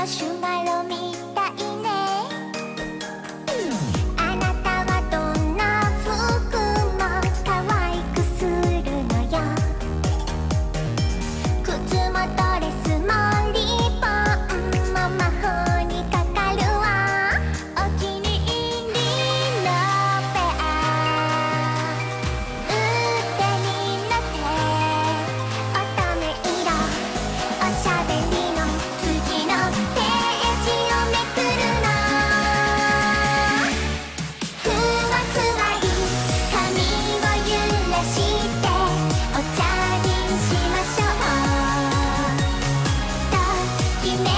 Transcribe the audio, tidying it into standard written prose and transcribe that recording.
マシュマロみたいね。あなたはどんな服も可愛くするのよ。靴もドレスもリボンも魔法にかかるわ。お気に入りのペア腕にのせ、乙女色おしゃべりの次のページをめくるの。ふわふわり髪を揺らしてお茶にしましょう。ときめ